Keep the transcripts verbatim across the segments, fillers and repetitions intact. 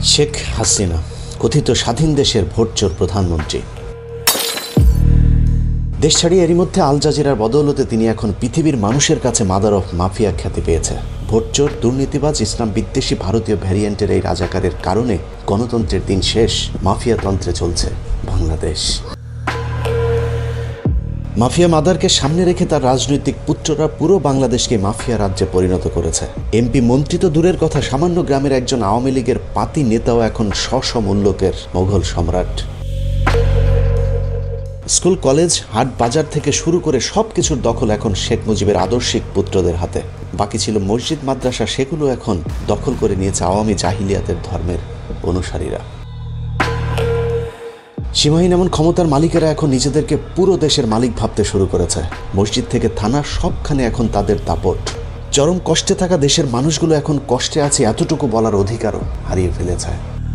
শেখ হাসিনা কথিত স্বাধীন দেশের ভোটচোর প্রধানমন্ত্রী। দেশ ছাড়িয়ে এরই মধ্যে আল জাজিরার বদৌলতে তিনি এখন পৃথিবীর মানুষের কাছে মাদার অফ মাফিয়া খ্যাতি পেয়েছে। ভোটচোর, দুর্নীতিবাজ, ইসলাম বিদ্বেষী ভারতীয় ভ্যারিয়েন্টের এই রাজাকারের কারণে গণতন্ত্রের দিন শেষ, মাফিয়াতন্ত্রে চলছে বাংলাদেশ। মাফিয়া মাদারকে সামনে রেখে তার রাজনৈতিক পুত্ররা পুরো বাংলাদেশকে মাফিয়া রাজ্যে পরিণত করেছে। এমপি মন্ত্রী তো দূরের কথা, সামান্য গ্রামের একজন আওয়ামী লীগের পাতি নেতাও এখন স্ব মূল্যকের মোগল সম্রাট। স্কুল, কলেজ, হাট বাজার থেকে শুরু করে সব কিছুর দখল এখন শেখ মুজিবের আদর্শিক পুত্রদের হাতে। বাকি ছিল মসজিদ, মাদ্রাসা, সেগুলো এখন দখল করে নিয়েছে আওয়ামী জাহিলিয়াতের ধর্মের অনুসারীরা। সীমাহীন এমন ক্ষমতার মালিকেরা এখন নিজেদেরকে পুরো দেশের মালিক ভাবতে শুরু করেছে। মসজিদ থেকে থানা সবখানে এখন তাদের দাপট। চরম কষ্টে থাকা দেশের মানুষগুলো এখন কষ্টে আছে এতটুকু বলার অধিকারও হারিয়ে ফেলেছে।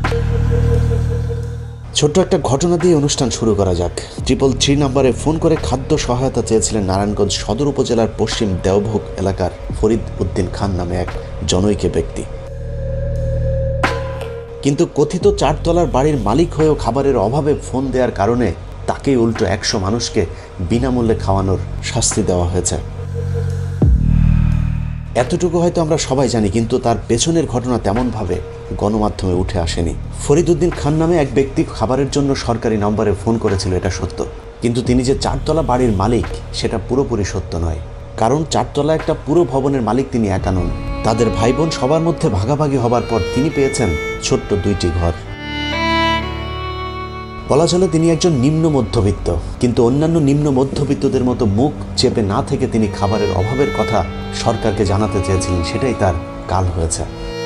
ছোট্ট একটা ঘটনা দিয়ে অনুষ্ঠান শুরু করা যাক। ট্রিপল থ্রি নাম্বারে ফোন করে খাদ্য সহায়তা চেয়েছিলেন নারায়ণগঞ্জ সদর উপজেলার পশ্চিম দেওভোগ এলাকার ফরিদ উদ্দিন খান নামে এক জনৈক ব্যক্তি। কিন্তু কথিত চারতলার বাড়ির মালিক হয়েও খাবারের অভাবে ফোন দেওয়ার কারণে তাকেই উল্টো একশো মানুষকে বিনামূল্যে খাওয়ানোর শাস্তি দেওয়া হয়েছে। এতটুকু হয়তো আমরা সবাই জানি, কিন্তু তার পেছনের ঘটনা তেমনভাবে গণমাধ্যমে উঠে আসেনি। ফরিদ উদ্দিন খান নামে এক ব্যক্তি খাবারের জন্য সরকারি নম্বরে ফোন করেছিল, এটা সত্য। কিন্তু তিনি যে চারতলা বাড়ির মালিক সেটা পুরোপুরি সত্য নয়। কারণ চারতলা একটা পুরো ভবনের মালিক তিনি একা নন। তাদের ভাই বোন সবার মধ্যে ভাগাভাগি হবার পর তিনি পেয়েছেন ছোট্ট দুইটি ঘর। বলা চলে তিনি একজন নিম্ন মধ্যবিত্ত, কিন্তু অন্যান্য নিম্ন মধ্যবিত্তদের মতো মুখ চেপে না থেকে তিনি খাবারের অভাবের কথা সরকারকে জানাতে চেয়েছিলেন, সেটাই তার কাল হয়েছে।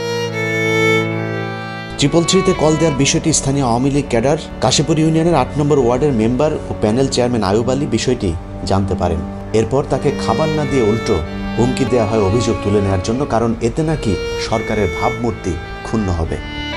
ট্রিপল থ্রিতে কল দেওয়ার বিষয়টি স্থানীয় আওয়ামী লীগ ক্যাডার, কাশীপুর ইউনিয়নের আট নম্বর ওয়ার্ডের মেম্বার ও প্যানেল চেয়ারম্যান আয়ুব আলী বিষয়টি জানতে পারেন। এরপর তাকে খাবার না দিয়ে উল্টো হুমকি দেওয়া হয় অভিযোগ তুলে নেওয়ার জন্য, কারণ এতে নাকি সরকারের ভাবমূর্তি ক্ষুণ্ণ হবে।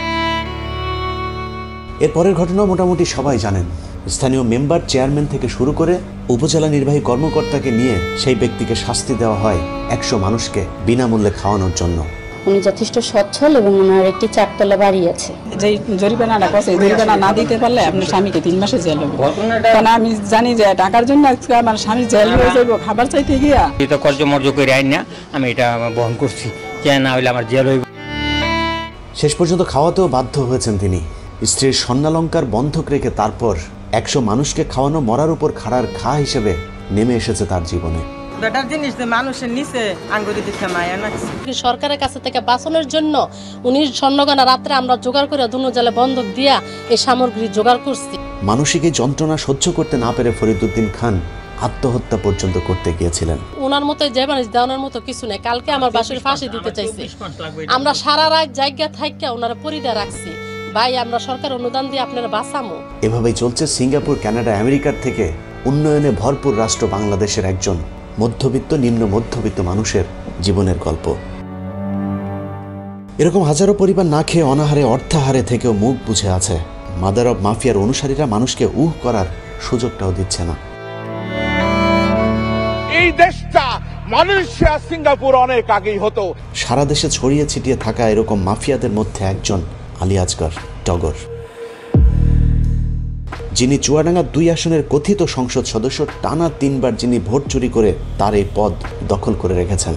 এরপরের ঘটনা মোটামুটি সবাই জানেন। স্থানীয় মেম্বার, চেয়ারম্যান থেকে শুরু করে উপজেলা নির্বাহী কর্মকর্তাকে নিয়ে সেই ব্যক্তিকে শাস্তি দেওয়া হয় একশো মানুষকে বিনামূল্যে খাওয়ানোর জন্য। উনি যথেষ্ট সচ্ছল এবং ওনার একটি চারতলা বাড়ি আছে। যে জরিমানাটা করছে, জরিমানা না দিতে পারলে আপনার স্বামীকে তিন মাসে জেল হবে। কারণ আমি জানি যে টাকার জন্য আজকে আমার স্বামী জেল হয়ে যাবো খাবার চাইতে গিয়া। এটা কর্জমর্য করে আইন না, আমি এটা বহন করছি, কেন না হইলে আমার জেল হইব। শেষ পর্যন্ত খাওয়াতেও বাধ্য হয়েছেন তিনি। স্ত্রীর স্বর্ণালঙ্কার বন্ধক রেখে তারপর একশো মানুষকে খাওয়ানো মরার উপর খাড়ার খা হিসেবে নেমে এসেছে তার জীবনে। সরকারের কাছে থেকে বাঁচানোর জন্য উনি স্বর্ণগয়না রাত্রে আমরা জোগাড় করে দুনো জেলে বন্ধক দিয়া এই সামগ্রী জোগাড় করছি। মানসিক এই যন্ত্রণা সহ্য করতে না পেরে ফরিদ উদ্দিন খান আত্মহত্যা পর্যন্ত করতে গিয়েছিলেন। ওনার মতো যে মানুষ দেওয়ার মতো কিছু নেই। কালকে আমার বাসুর ফাঁসি দিতে চাইছে, আমরা সারা রাত জায়গা থাইকা ওনারা পরিদা রাখছি। ভাই, আমরা সরকার অনুদান দিয়ে আপনারা বাঁচামো। এভাবেই চলছে সিঙ্গাপুর, কানাডা, আমেরিকার থেকে উন্নয়নে ভরপুর রাষ্ট্র বাংলাদেশের একজন মধ্যবিত্ত, নিম্ন মধ্যবিত্ত মানুষের জীবনের গল্প। এরকম হাজারো পরিবার না খেয়ে অনাহারে, অর্থাহারে থেকেও মুখ বুঝে আছে। মাদার অব মাফিয়ার অনুসারীরা মানুষকে উহ করার সুযোগটাও দিচ্ছে না। এই দেশটা মালয়েশিয়া, সিঙ্গাপুর অনেক আগেই হতো। সারা দেশে ছড়িয়ে ছিটিয়ে থাকা এরকম মাফিয়াদের মধ্যে একজন আলিয়াজগর টগর, যিনি চুয়াডাঙ্গা দুই আসনের কথিত সংসদ সদস্য। টানা তিনবার যিনি ভোট চুরি করে তার এই পদ দখল করে রেখেছেন।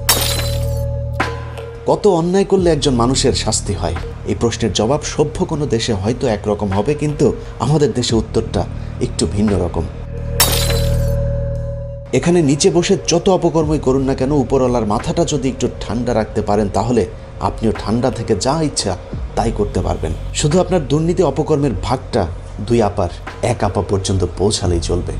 কত অন্যায় করলে একজন মানুষের শাস্তি হয়? এই প্রশ্নের জবাব সভ্য কোনো দেশে হয়তো একরকম হবে, কিন্তু আমাদের দেশে উত্তরটা একটু ভিন্ন রকম। এখানে নিচে বসে যত অপকর্মই করুন না কেন, উপরওয়ালার মাথাটা যদি একটু ঠান্ডা রাখতে পারেন, তাহলে আপনিও ঠান্ডা থেকে যা ইচ্ছা তাই করতে পারবেন। শুধু আপনার দুর্নীতি অপকর্মের ভাগটা দুই আপার এক আপা পর্যন্ত পৌঁছালেই চলবে।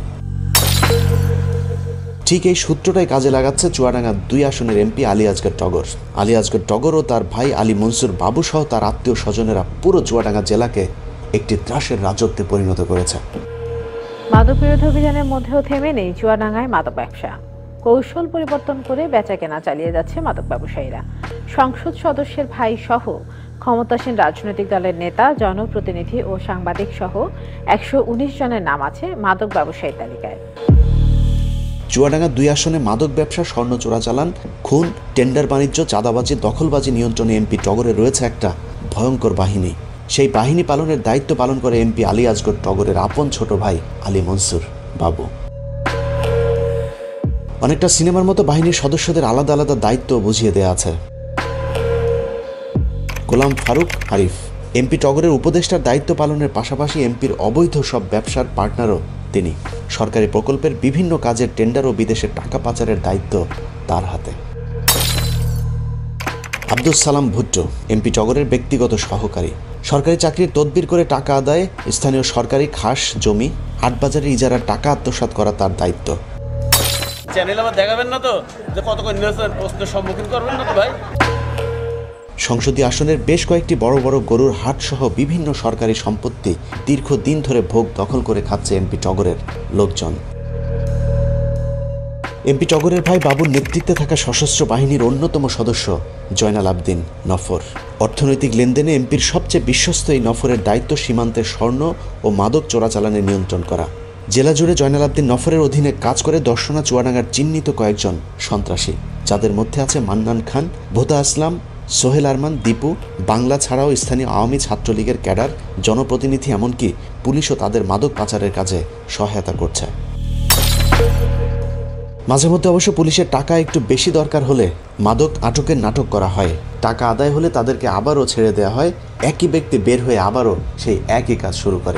ঠিক এই সূত্রটাই কাজে লাগাচ্ছে চুয়াডাঙ্গা দুই আসনের এমপি আলিয়াজগর টগর। আলিয়াজগর টগর ও তার ভাই আলী মনসুর বাবু সহ তার আত্মীয় স্বজনেরা পুরো চুয়াডাঙ্গা জেলাকে একটি ত্রাসের রাজত্বে পরিণত করেছে। মাদক বিরোধী অভিযানের মধ্যেও থেমে নেই চুয়াডাঙ্গায় মাদক ব্যবসা। কৌশল পরিবর্তন করে বেচা কেনা চালিয়ে যাচ্ছে মাদক ব্যবসায়ীরা। সংসদ সদস্যের ভাই সহ ক্ষমতাসীন রাজনৈতিক দলের নেতা, জনপ্রতিনিধি ও সাংবাদিক সহ একশো উনিশ জনের নাম আছে মাদক ব্যবসায়ী তালিকায়। চুয়াডাঙ্গা দুই আসনে মাদক ব্যবসা, স্বর্ণ চোরাচালান, খুন, টেন্ডার বাণিজ্য, চাঁদাবাজি, দখলবাজি নিয়ন্ত্রণে এমপি টগরে রয়েছে একটা ভয়ঙ্কর বাহিনী। সেই বাহিনী পালনের দায়িত্ব পালন করে এমপি আলিয়াজগড় টগরের আপন ছোট ভাই আলী মনসুর বাবু। অনেকটা সিনেমার মতো বাহিনীর সদস্যদের আলাদা আলাদা দায়িত্ব বুঝিয়ে দেয়া আছে। গোলাম ফারুক আরিফ এমপি টগরের উপদেষ্টার দায়িত্ব পালনের পাশাপাশি এমপির অবৈধ সব ব্যবসার পার্টনারও তিনি। সরকারি প্রকল্পের বিভিন্ন কাজের টেন্ডার ও বিদেশে টাকা পাচারের দায়িত্ব তার হাতে। আব্দুস সালাম ভুট্টো এমপি টগরের ব্যক্তিগত সহকারী। সরকারি চাকরির তদবির করে টাকা আদায়, স্থানীয় সরকারি খাস জমি হাটবাজারে ইজারার টাকা আত্মসাৎ করা তার দায়িত্ব। চ্যানেল আবার দেখাবেন না তো যে কত করে প্রশ্নের সম্মুখীন করবেন না তো ভাই। সংসদীয় আসনের বেশ কয়েকটি বড় বড় গরুর হাট সহ বিভিন্ন সরকারি সম্পত্তি দীর্ঘদিন ধরে ভোগ দখল করে খাচ্ছে এমপি টগরের লোকজন। এমপি টগরের ভাই বাবুর নেতৃত্বে থাকা সশস্ত্র বাহিনীর অন্যতম সদস্য জয়নাল আবদিন নফর। অর্থনৈতিক লেনদেনে এমপির সবচেয়ে বিশ্বস্ত এই নফরের দায়িত্ব সীমান্তের স্বর্ণ ও মাদক চোরাচালানে নিয়ন্ত্রণ করা। জেলা জুড়ে জয়নাল আবদিন নফরের অধীনে কাজ করে দর্শনা চুয়াডাঙ্গার চিহ্নিত কয়েকজন সন্ত্রাসী, যাদের মধ্যে আছে মান্নান খান, ভোতা আসলাম, সোহেল আরমান, দীপু। বাংলা ছাড়াও স্থানীয় আওয়ামী ছাত্রলীগের ক্যাডার, জনপ্রতিনিধি, এমনকি পুলিশও তাদের মাদক পাচারের কাজে সহায়তা করছে। মাঝে মধ্যে অবশ্য পুলিশের টাকা একটু বেশি দরকার হলে মাদক আটকের নাটক করা হয়। টাকা আদায় হলে তাদেরকে আবারও ছেড়ে দেওয়া হয়। একই ব্যক্তি বের হয়ে আবারও সেই একই কাজ শুরু করে।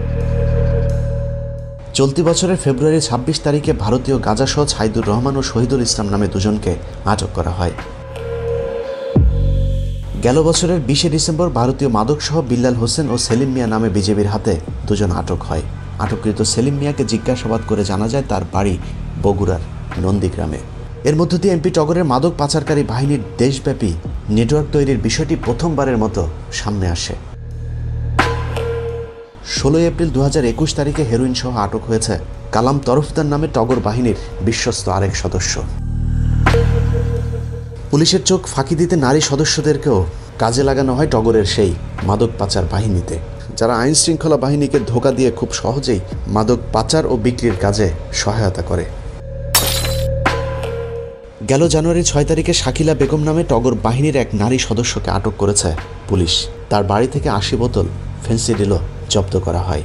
চলতি বছরের ফেব্রুয়ারি ছাব্বিশ তারিখে ভারতীয় গাজাসহ ছাইদুর রহমান ও শহীদুল ইসলাম নামে দুজনকে আটক করা হয়। গেল বছরের বিশে ডিসেম্বর ভারতীয় মাদকসহ বিল্লাল হোসেন ও সেলিম মিয়া নামে বিজেপির হাতে দুজন আটক হয়। আটককৃত সেলিম মিয়াকে জিজ্ঞাসাবাদ করে জানা যায় তার বাড়ি বগুড়ার নন্দীগ্রামে। এর মধ্য দিয়ে এমপি টগরের মাদক পাচারকারী বাহিনীর দেশব্যাপী নেটওয়ার্ক তৈরির বিষয়টি প্রথমবারের মতো সামনে আসে। ষোলোই এপ্রিল দু হাজার একুশ তারিখে হেরোইন সহ আটক হয়েছে কালাম তরফদার নামে টগর বাহিনীর বিশ্বস্ত আরেক সদস্য। পুলিশের চোখ ফাঁকি দিতে নারী সদস্যদেরকেও কাজে লাগানো হয় টগরের সেই মাদক পাচার বাহিনীতে, যারা আইন শৃঙ্খলা বাহিনীকে ধোঁকা দিয়ে খুব সহজেই মাদক পাচার ও বিক্রির কাজে সহায়তা করে। গেল জানুয়ারি ছয় তারিখে শাকিলা বেগম নামে টগর বাহিনীর এক নারী সদস্যকে আটক করেছে পুলিশ। তার বাড়ি থেকে আশি বোতল ফেন্সিডিলও জব্দ করা হয়।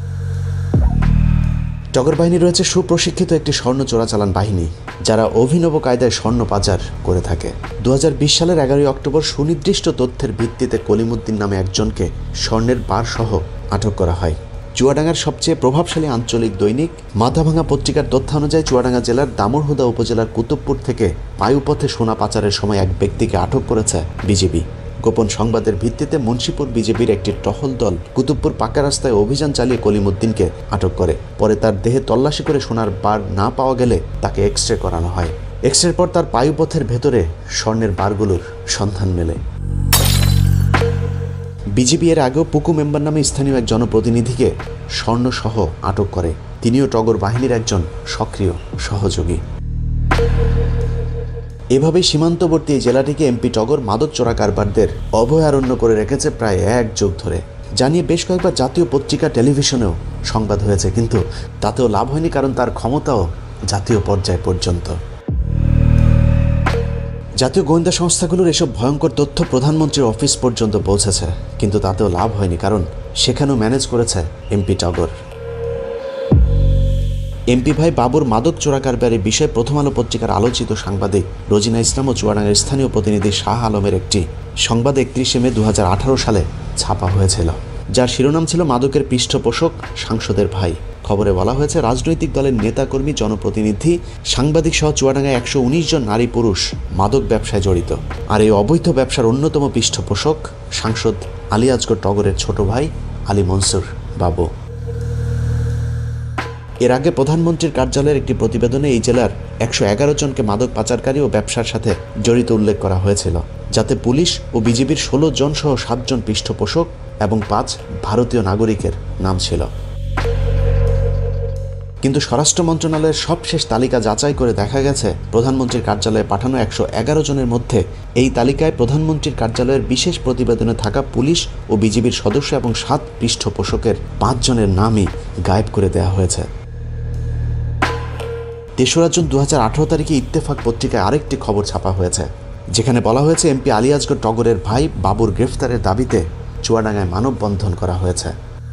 টগর বাহিনী রয়েছে সুপ্রশিক্ষিত একটি স্বর্ণ চোরাচালান বাহিনী, যারা অভিনব কায়দায় স্বর্ণ পাচার করে থাকে। দু হাজার বিশ সালের এগারোই অক্টোবর সুনির্দিষ্ট তথ্যের ভিত্তিতে কলিমুদ্দিন নামে একজনকে স্বর্ণের বার সহ আটক করা হয়। চুয়াডাঙ্গার সবচেয়ে প্রভাবশালী আঞ্চলিক দৈনিক মাথাভাঙা পত্রিকার তথ্য অনুযায়ী চুয়াডাঙ্গা জেলার দামুড়হুদা উপজেলার কুতুবপুর থেকে বায়ুপথে সোনা পাচারের সময় এক ব্যক্তিকে আটক করেছে বিজেপি। গোপন সংবাদের ভিত্তিতে মুন্সিপুর বিজেপির একটি টহল দল কুতুবপুর পাকা রাস্তায় অভিযান চালিয়ে কলিমুদ্দিনকে আটক করে। পরে তার দেহে তল্লাশি করে সোনার বার না পাওয়া গেলে তাকে এক্স রে করানো হয়। এক্স রের পর তার বায়ুপথের ভেতরে স্বর্ণের বারগুলোর সন্ধান মেলে। বিজেপি এর আগেও পুকু মেম্বার নামে স্থানীয় এক জনপ্রতিনিধিকে স্বর্ণসহ আটক করে। তিনিও টগর বাহিনীর একজন সক্রিয় সহযোগী। এভাবেই সীমান্তবর্তী এই জেলাটিকে এমপি টগর মাদক চোরা কারবারদের অভয়ারণ্য করে রেখেছে প্রায় এক যুগ ধরে। জানিয়ে বেশ কয়েকবার জাতীয় পত্রিকা টেলিভিশনেও সংবাদ হয়েছে, কিন্তু তাতেও লাভ হয়নি, কারণ তার ক্ষমতাও জাতীয় পর্যায় পর্যন্ত। জাতীয় গোয়েন্দা সংস্থাগুলোর এসব ভয়ঙ্কর তথ্য প্রধানমন্ত্রীর অফিস পর্যন্ত পৌঁছেছে, কিন্তু তাতেও লাভ হয়নি, কারণ সেখানেও ম্যানেজ করেছে এমপি টগর। এমপি ভাই বাবুর মাদক চোরা কারবারের বিষয়ে প্রথম আলো পত্রিকার আলোচিত সাংবাদিক রোজিনা ইসলাম ও চুয়াডাঙ্গার স্থানীয় প্রতিনিধি শাহ আলমের একটি সংবাদ একত্রিশে মে দু হাজার আঠারো সালে ছাপা হয়েছিল, যার শিরোনাম ছিল মাদকের পৃষ্ঠপোষক সাংসদের ভাই। খবরে বলা হয়েছে রাজনৈতিক দলের নেতাকর্মী, জনপ্রতিনিধি, সাংবাদিক সহ চুয়াডাঙ্গায় একশো উনিশ জন নারী পুরুষ মাদক ব্যবসায় জড়িত। আর এই অবৈধ ব্যবসার অন্যতম পৃষ্ঠপোষক সাংসদ আলিয়াজগড় টগরের ছোট ভাই আলী মনসুর বাবু। এর আগে প্রধানমন্ত্রীর কার্যালয়ের একটি প্রতিবেদনে এই জেলার একশো এগারো জনকে মাদক পাচারকারী ও ব্যবসার সাথে জড়িত উল্লেখ করা হয়েছিল, যাতে পুলিশ ও বিজেপির ষোলো জন সহ সাতজন পৃষ্ঠপোষক এবং পাঁচ ভারতীয় নাগরিকের নাম ছিল। কিন্তু স্বরাষ্ট্র মন্ত্রণালয়ের সবশেষ তালিকা যাচাই করে দেখা গেছে প্রধানমন্ত্রীর কার্যালয়ে পাঠানো একশো এগারো জনের মধ্যে এই তালিকায় প্রধানমন্ত্রীর কার্যালয়ের বিশেষ প্রতিবেদনে থাকা পুলিশ ও বিজেপির সদস্য এবং সাত পৃষ্ঠপোষকের পাঁচ জনের নামই গায়েব করে দেওয়া হয়েছে। তেসরা জুন দু হাজার আঠারো তারিখে ইত্তেফাক পত্রিকায় আরেকটি খবর ছাপা হয়েছে, যেখানে বলা হয়েছে এমপি আলিয়াজগর টগরের ভাই বাবুর গ্রেফতারের দাবিতে চুয়াডাঙ্গায় মানববন্ধন করা হয়েছে।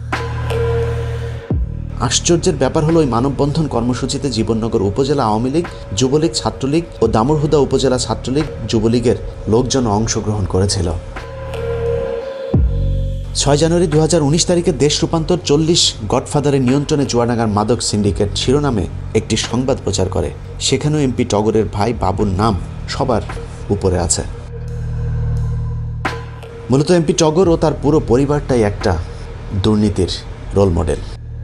আশ্চর্যের ব্যাপার হলো ওই মানববন্ধন কর্মসূচিতে জীবননগর উপজেলা আওয়ামী লীগ, যুবলীগ, ছাত্রলীগ ও দামুড়হুদা উপজেলা ছাত্রলীগ, যুবলীগের লোকজন অংশগ্রহণ করেছিল। ছয় জানুয়ারি দু হাজার উনিশ তারিখে দেশ রূপান্তর চল্লিশ গডফাদারের নিয়ন্ত্রণে চুয়াডাঙ্গার মাদক সিন্ডিকেট শিরোনামে একটি সংবাদ প্রচার করে। সেখানেও এমপি টগরের ভাই বাবুর নাম সবার উপরে আছে। মূলত এমপি টগর ও তার পুরো পরিবারটাই একটা দুর্নীতির রোল মডেল।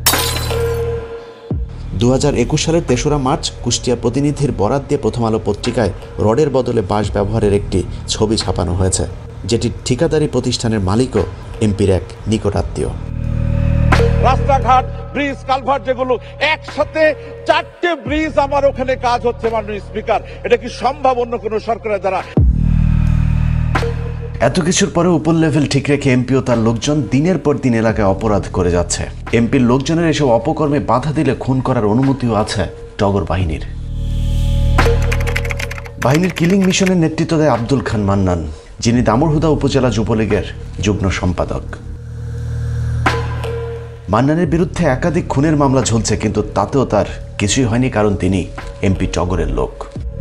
দু হাজার একুশ সালের তেসরা মার্চ কুষ্টিয়া প্রতিনিধির বরাত দিয়ে প্রথম আলো পত্রিকায় রডের বদলে বাঁশ ব্যবহারের একটি ছবি ছাপানো হয়েছে, যেটি ঠিকাদারি প্রতিষ্ঠানের মালিকও এমপির এক নিকটাত্মীয়। রাস্তাঘাট, ব্রিজ, কালভার্ট যেগুলো একসাথে চারটে ব্রিজ আমার ওখানে কাজ হচ্ছে মাননীয় স্পিকার, এটা কি সম্ভব অন্য কোনো সরকারের দ্বারা? এত কিছুর পরে উপর লেভেল ঠিক রেখে এমপি ও তার লোকজন দিনের পর দিন এলাকায় অপরাধ করে যাচ্ছে। এমপির লোকজনের এসব অপকর্মে বাধা দিলে খুন করার অনুমতিও আছে টগর বাহিনীর। বাহিনীর কিলিং মিশনের নেতৃত্ব দেয় আব্দুল খান মান্নান, যিনি দামুড়হুদা উপজেলা যুবলীগের যুগ্ম সম্পাদক। মান্নানের বিরুদ্ধে একাধিক খুনের মামলা ঝুলছে, কিন্তু তাতেও তার কিছুই হয়নি, কারণ তিনি এমপি টগরের লোক।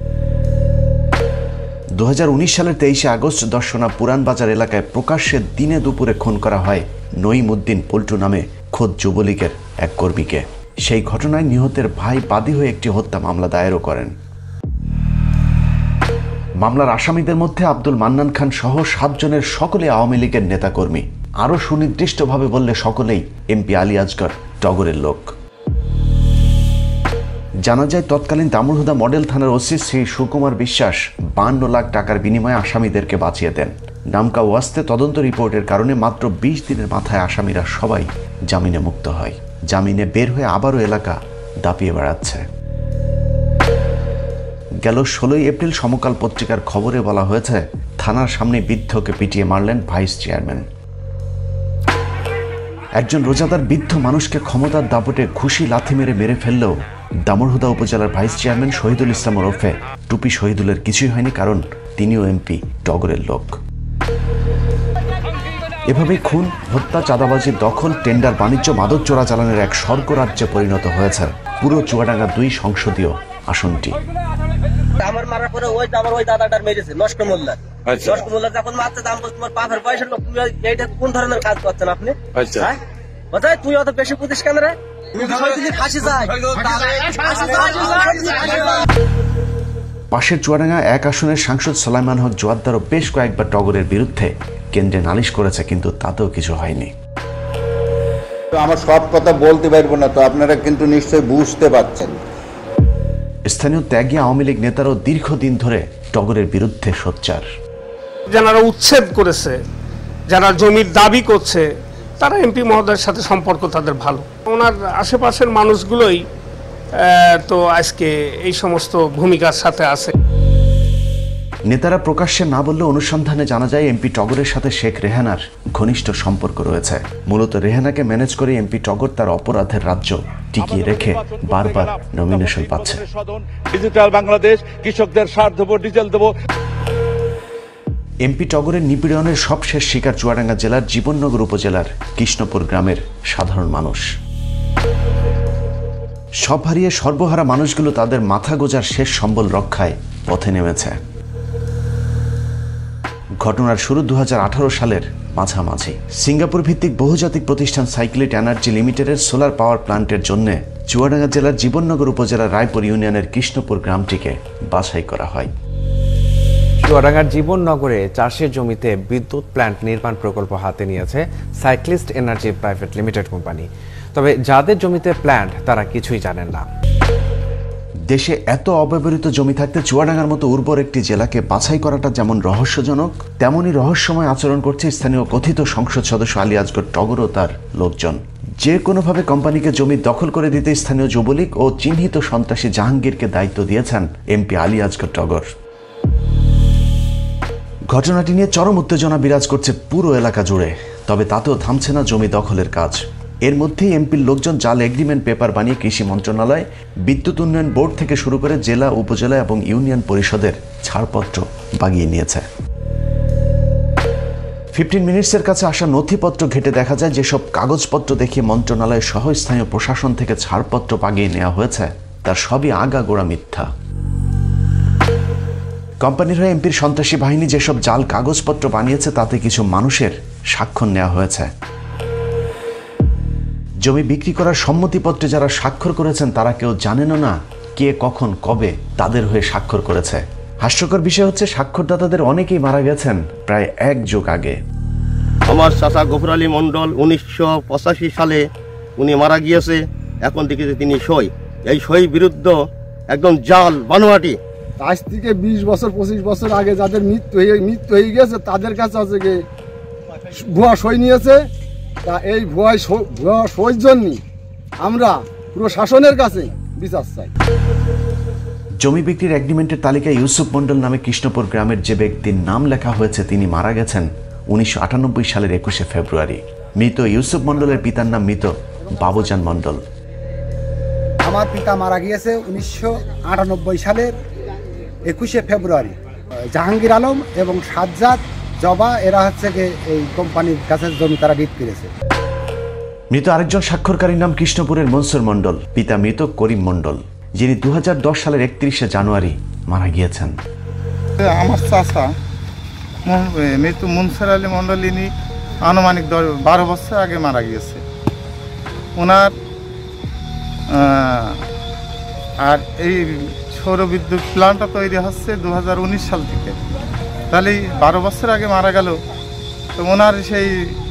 দু হাজার উনিশ সালের তেইশে আগস্ট দর্শনা পুরানবাজার এলাকায় প্রকাশ্যে দিনে দুপুরে খুন করা হয় নঈমউদ্দিন পল্টু নামে খোদ যুবলীগের এক কর্মীকে। সেই ঘটনায় নিহতের ভাই বাদী হয়ে একটি হত্যা মামলা দায়েরও করেন। মামলার আসামিদের মধ্যে আব্দুল মান্নান খান সহ সাতজনের সকলে আওয়ামী লীগের নেতাকর্মী। আরও সুনির্দিষ্টভাবে বললে সকলেই এমপি আলিয়াজগর টগরের লোক। জানা যায় তৎকালীন দামুড়হুদা মডেল থানার ওসি শ্রী সুকুমার বিশ্বাস বান্ন লাখ টাকার বিনিময়ে আসামিদেরকে বাঁচিয়ে দেন। নামকা ওয়াস্তে তদন্ত রিপোর্টের কারণে মাত্র বিশ দিনের মাথায় আসামিরা সবাই জামিনে মুক্ত হয়। জামিনে বের হয়ে আবারও এলাকা দাপিয়ে বেড়াচ্ছে। গেল ষোলোই এপ্রিল সমকাল পত্রিকার খবরে বলা হয়েছে থানার সামনে বৃদ্ধকে পিটিয়ে মারলেন ভাইস চেয়ারম্যান। একজন রোজাদার বৃদ্ধ মানুষকে ক্ষমতার দাপটে ঘুষি লাথি মেরে মেরে ফেললেও দামুড়হুদা উপজেলার ভাইস চেয়ারম্যান শহীদুল ইসলাম ওরফে টুপি শহীদুলের কিছুই হয়নি, কারণ তিনিও এমপি টগরের লোক। এভাবেই খুন, হত্যা, চাঁদাবাজি, দখল, টেন্ডার, বাণিজ্য, মাদক চোরাচালানের এক স্বর্গরাজ্যে পরিণত হয়েছে পুরো চুয়াডাঙ্গা দুই সংসদীয় আসনটি। আমার মারার পরে ওই আমার ওই দাদাটার মেরেছে লস্কর মোল্লা। লস্কর মোল্লা যখন মারছে দাম বলছে তোমার পাপের পয়সা লোক, তুমি এইটা কোন ধরনের কাজ করছেন আপনি? হ্যাঁ বোঝায় তুই অত বেশি পুতিস কেন রে? পাশের চুয়াডাঙ্গা এক আসনের সাংসদ সোলাইমান হক জোয়াদ্দারও বেশ কয়েকবার টগরের বিরুদ্ধে কেন্দ্রে নালিশ করেছে, কিন্তু তাতেও কিছু হয়নি। আমার সব কথা বলতে পারবো না, তো আপনারা কিন্তু নিশ্চয়ই বুঝতে পারছেন। স্থানীয় ত্যাগী আওয়ামী লীগ নেতারাও দীর্ঘদিন ধরে টগরের বিরুদ্ধে সোচ্চার। যারা উচ্ছেদ করেছে, যারা জমির দাবি করছে, তারা এমপি মহোদয়ের সাথে সম্পর্ক তাদের ভালো। ওনার আশেপাশের মানুষগুলোই তো আজকে এই সমস্ত ভূমিকার সাথে আছে। নেতারা প্রকাশ্যে না বললে অনুসন্ধানে জানা যায় এমপি টগরের সাথে শেখ রেহানার ঘনিষ্ঠ সম্পর্ক রয়েছে। মূলত রেহানাকে ম্যানেজ করে এমপি টগর তার অপরাধের রাজ্য টিকিয়ে রেখে বারবার নমিনেশন পাচ্ছে। ডিজিটাল বাংলাদেশ, কৃষকদের সার দেবো, ডিজেল দেবো। এমপি টগরের নিপীড়নের সবশেষ শিকার চুয়াডাঙ্গা জেলার জীবননগর উপজেলার কৃষ্ণপুর গ্রামের সাধারণ মানুষ। সব হারিয়ে সর্বহারা মানুষগুলো তাদের মাথা গোজার শেষ সম্বল রক্ষায় পথে নেমেছে। ঘটনার শুরু দু হাজার আঠারো সালের মাঝামাঝি। সিঙ্গাপুর ভিত্তিক বহুজাতিক প্রতিষ্ঠান সাইক্লিট এনার্জি লিমিটেডের সোলার পাওয়ার প্ল্যান্টের জন্য চুয়াডাঙ্গা জেলার জীবননগর উপজেলার রায়পুর ইউনিয়নের কৃষ্ণপুর গ্রামটিকে বাছাই করা হয়। চুয়াডাঙ্গার জীবননগরে চাষের জমিতে বিদ্যুৎ প্ল্যান্ট নির্মাণ প্রকল্প হাতে নিয়েছে cyclist energy private limited company. তবে যাদের জমিতে প্ল্যান্ট তারা কিছুই জানেন না। দেশে এত অব্যবহৃত জমি থাকতে চুয়াডাঙ্গার মতো উর্বর একটি জেলাকে বাছাই করাটা যেমন রহস্যজনক, তেমনই রহস্যময় আচরণ করছে স্থানীয় কথিত সংসদ সদস্য আলিয়াজগর টগর ও তার লোকজন। যে কোনোভাবে কোম্পানিকে জমি দখল করে দিতে স্থানীয় যুবলীগ ও চিহ্নিত সন্ত্রাসী জাহাঙ্গীরকে দায়িত্ব দিয়েছেন এমপি আলিয়াজগর টগর। ঘটনাটি নিয়ে চরম উত্তেজনা বিরাজ করছে পুরো এলাকা জুড়ে। তবে তাতেও থামছে না জমি দখলের কাজ। এর মধ্যেই এমপির লোকজন জাল এগ্রিমেন্ট পেপার বানিয়ে কৃষি মন্ত্রণালয়, বিদ্যুৎ উন্নয়ন বোর্ড থেকে শুরু করে জেলা, উপজেলা এবং ইউনিয়ন পরিষদের ছাড়পত্র বাগিয়ে নিয়েছে। ফিফটিন মিনিটসের কাছে আসা নথিপত্র ঘেটে দেখা যায় যেসব কাগজপত্র দেখিয়ে মন্ত্রণালয় সহ স্থানীয় প্রশাসন থেকে ছাড়পত্র বাগিয়ে নেওয়া হয়েছে তার সবই আগাগোড়া মিথ্যা। কোম্পানির হয়ে এমপির সন্ত্রাসী বাহিনী যেসব জাল কাগজপত্র বানিয়েছে তাতে কিছু মানুষের স্বাক্ষর নেওয়া হয়েছে। জমি বিক্রি করার সম্মতিপত্রে যারা স্বাক্ষর করেছেন তারা কেউ জানেনও না কে কখন কবে তাদের হয়ে স্বাক্ষর করেছে। হাস্যকর বিষয় হচ্ছে স্বাক্ষরদাতাদের অনেকেই মারা গেছেন প্রায় এক যুগ আগে। আমার চাচা গফুর আলী মন্ডল উনিশশো পঁচাশি সালে উনি মারা গিয়েছে। এখন দেখেছে তিনি সই, এই সই বিরুদ্ধ একদম জাল বানোয়াটি। আজ থেকে বিশ বছর পঁচিশ বছর আগে যাদের মৃত্যু হয়ে মৃত্যু হয়ে গেছে তাদের কাছে আছে যে ভুয়া সই নিয়েছে। তা এই ভুয়া ভুয়া সইর জন্য আমরা পুরো শাসনের কাছে বিচার চাই। জমি বিক্রির এগ্রিমেন্টের তালিকায় ইউসুফ মন্ডল নামে কৃষ্ণপুর গ্রামের যে ব্যক্তির নাম লেখা হয়েছে তিনি মারা গেছেন উনিশশো আটানব্বই সালের একুশে ফেব্রুয়ারি। মৃত ইউসুফ মন্ডলের পিতার নাম মৃত বাবুজান মন্ডল। আমার পিতা মারা গিয়েছে উনিশশো আটানব্বই সালের একুশে ফেব্রুয়ারি। জাহাঙ্গীর আলম এবং সাজ্জাদ জবা এরা হচ্ছে যে এই কোম্পানির কাছে জমি তারা বিক্রি করেছে। মৃত আরেকজন স্বাক্ষরকারীর নাম কৃষ্ণপুরের মনসুর মন্ডল, পিতা মৃত করিম মন্ডল, যিনি দু হাজার দশ সালের একত্রিশে জানুয়ারি মারা গিয়েছেন। আমার চাচা মৃত মনসুর আলী মন্ডল ইনি আনুমানিক বারো বছর আগে মারা গিয়েছে। ওনার আর এই সৌর বিদ্যুৎ প্ল্যান্টটা তৈরি হচ্ছে দু হাজার উনিশ সাল থেকে, তাহলে বারো বছর আগে মারা গেল। তো ওনার সেই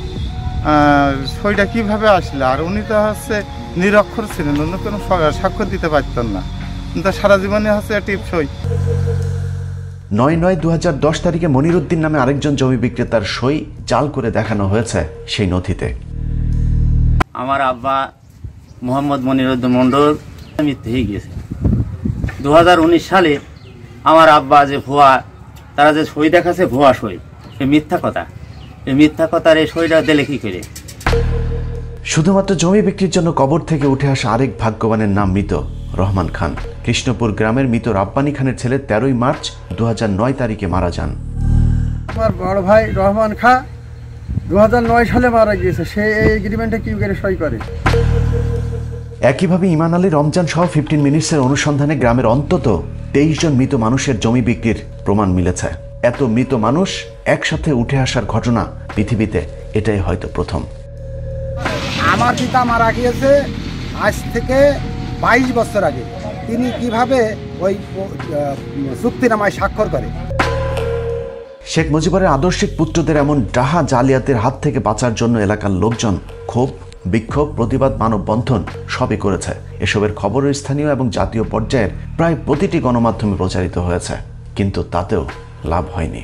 সইটা কীভাবে আসলে? আর উনি তো হচ্ছে নিরক্ষর ছিলেন, অন্য কোনো স্বাক্ষর দিতে পারতেন না, কিন্তু সারা জীবনে হচ্ছে টিপ সই। নয় নয় দু হাজার দশ তারিখে মনিরুদ্দিন নামে আরেকজন জমি বিক্রেতার সই জাল করে দেখানো হয়েছে সেই নথিতে। আমার আব্বা মোহাম্মদ মনিরুদ্দিন মন্ডল মৃত্যু হয়ে গিয়েছে দু হাজার উনিশ সালে। আমার আব্বা যে ভুয়া তারা যে সই দেখাচ্ছে ভুয়া সই, সে মিথ্যা কথা। এই মিথ্যা কথার এই সইটা দিলে কি করে? শুধুমাত্র জমি বিক্রির জন্য কবর থেকে উঠে আসা আরেক ভাগ্যবানের নাম মৃত রহমান খান। কৃষ্ণপুর গ্রামের মৃত রাব্বানী খানের ছেলে তেরোই মার্চ দু হাজার নয় তারিখে মারা যান। আমার বড় ভাই রহমান খান দু হাজার নয় সালে মারা গিয়েছে, সে এই এগ্রিমেন্টে কি করে সই করে? একইভাবে ইমান আলী, রমজান সহ ফিফটিন মিনিটসের অনুসন্ধানে গ্রামের অন্তত তেইশ জন মৃত মানুষের জমি বিক্রির প্রমাণ মিলেছে। এত মৃত মানুষ একসাথে উঠে আসার ঘটনা পৃথিবীতে এটাই হয়তো প্রথম। আমার পিতা মারা গিয়েছে আজ থেকে বাইশ বছর আগে। তিনি কিভাবে ওই চুক্তিনামায় স্বাক্ষর করে? শেখ মুজিবুরের আদর্শিক পুত্রদের এমন ডাহা জালিয়াতের হাত থেকে বাঁচার জন্য এলাকার লোকজন ক্ষোভ, বিক্ষোভ, প্রতিবাদ, মানববন্ধন সবই করেছে। এসবের খবর স্থানীয় এবং জাতীয় পর্যায়ের প্রায় প্রতিটি গণমাধ্যমে প্রচারিত হয়েছে, কিন্তু তাতেও লাভ হয়নি।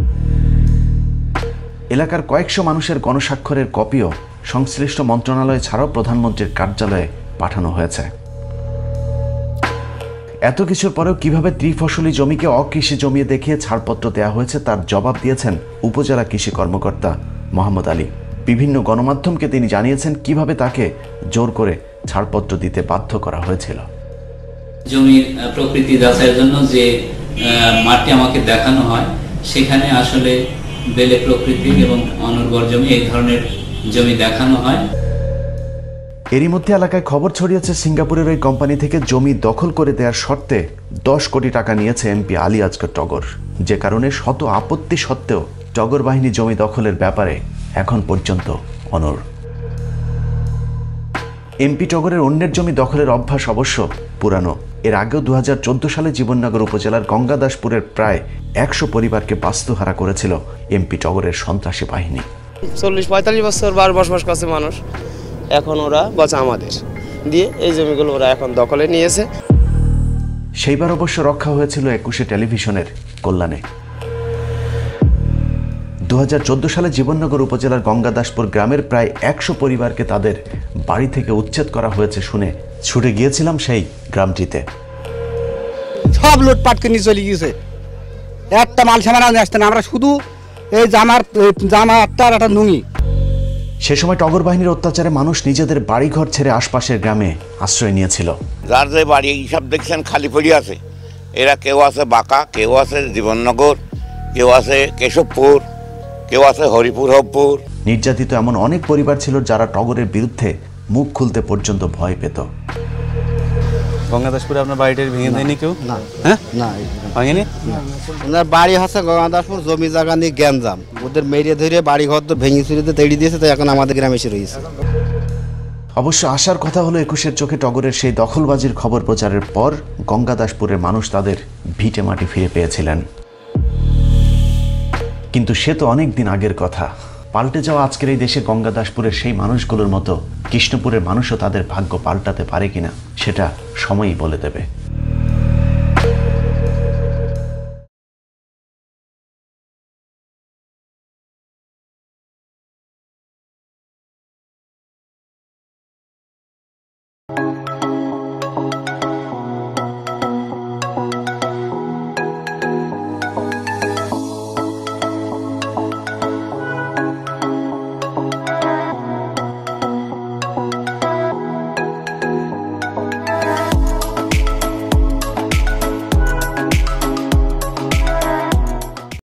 এলাকার কয়েকশো মানুষের গণস্বাক্ষরের কপিও সংশ্লিষ্ট মন্ত্রণালয় ছাড়াও প্রধানমন্ত্রীর কার্যালয়ে পাঠানো হয়েছে। এত কিছুর পরেও কিভাবে ত্রিফসলি জমিকে অকৃষি জমি দেখিয়ে ছাড়পত্র দেওয়া হয়েছে তার জবাব দিয়েছেন উপজেলা কৃষি কর্মকর্তা মোহাম্মদ আলী। বিভিন্ন গণমাধ্যমকে তিনি জানিয়েছেন কিভাবে তাকে জোর করে ছাড়পত্র দিতে বাধ্য করা হয়েছিল। জমির প্রকৃতি যাচাইয়ের জন্য যে মাটি আমাকে দেখানো হয় সেখানে আসলে বেলে প্রকৃতি এবং অনুর্বর জমি এই ধরনের জমি দেখানো হয়। এরই মধ্যে এলাকায় খবর ছড়িয়েছে সিঙ্গাপুরের ওই কোম্পানি থেকে জমি দখল করে দেওয়ার শর্তে দশ কোটি টাকা নিয়েছে এমপি আলিয়াস টগর, যে কারণে শত আপত্তি সত্ত্বেও টগর বাহিনী জমি দখলের ব্যাপারে এখন পর্যন্ত অনড়। এমপি টগরের অন্যের জমি দখলের অভ্যাস অবশ্য পুরানো। এর আগেও দু হাজার চোদ্দ সালে জীবননগর উপজেলার গঙ্গাদাসপুরের প্রায় একশো পরিবারকে বাস্তুহারা করেছিল এমপি টগরের সন্ত্রাসী বাহিনী। চল্লিশ পঁয়তাল্লিশ বছর বার বসবাস করছে মানুষ, এখন ওরা বচা আমাদের দিয়ে এই জমিগুলো ওরা এখন দখলে নিয়েছে। সেইবার অবশ্য রক্ষা হয়েছিল একুশে টেলিভিশনের কল্যাণে। দু হাজার চোদ্দ সালে জীবননগর উপজেলার গঙ্গাদাসপুর গ্রামের প্রায় একশো পরিবারকে তাদের বাড়ি থেকে উচ্ছেদ করা হয়েছে শুনে ছুটে গিয়েছিলাম সেই গ্রামটিতে। সব লুটপাট করে নিয়ে চলে গিয়েছে, একটা মাল সামান আসতে না। আমরা শুধু এই জামার জামা একটা আর একটা নুঙি। সে সময় টগর বাহিনীর অত্যাচারে মানুষ নিজেদের বাড়িঘর ছেড়ে আশপাশের গ্রামে আশ্রয় নিয়েছিল। যার যে বাড়ি এইসব দেখছেন খালি পড়ে আছে, এরা কেউ আছে বাঁকা, কেউ আছে জীবননগর, কেউ আছে কেশবপুর, কেউ আছে হরিপুর হবপুর। নির্যাতিত এমন অনেক পরিবার ছিল যারা টগরের বিরুদ্ধে মুখ খুলতে পর্যন্ত ভয় পেত। গঙ্গাদাসপুরে আপনার বাড়িটা ভেঙে দেয়নি কেউ? না, হ্যাঁ না ভাঙেনি। ওনার বাড়ি হচ্ছে গঙ্গাদাসপুর, জমি জায়গা নিয়ে গ্যাঞ্জাম, ওদের মেরে ধরে বাড়ি ঘর তো ভেঙে চুরিতে তেড়ি দিয়েছে, তো এখন আমাদের গ্রামে এসে রয়েছে। অবশ্য আসার কথা হলো একুশের চোখে টগরের সেই দখলবাজির খবর প্রচারের পর গঙ্গাদাসপুরের মানুষ তাদের ভিটে মাটি ফিরে পেয়েছিলেন। কিন্তু সে তো অনেক দিন আগের কথা। পাল্টে যাওয়া আজকের এই দেশে গঙ্গাদাসপুরের সেই মানুষগুলোর মতো কৃষ্ণপুরের মানুষও তাদের ভাগ্য পাল্টাতে পারে কিনা সেটা সময়ই বলে দেবে।